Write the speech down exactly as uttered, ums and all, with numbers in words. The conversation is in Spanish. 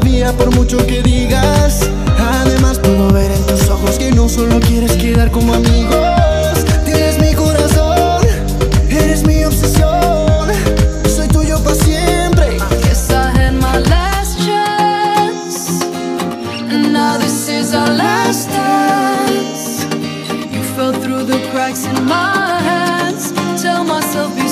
mía por mucho que digas. Además puedo ver en tus ojos que no solo quieres quedar como amigos. Tienes mi corazón, eres mi obsesión, soy tuyo para siempre. I guess I had my last chance, and now this is our last dance. You fell through the cracks in my hands. Tell myself be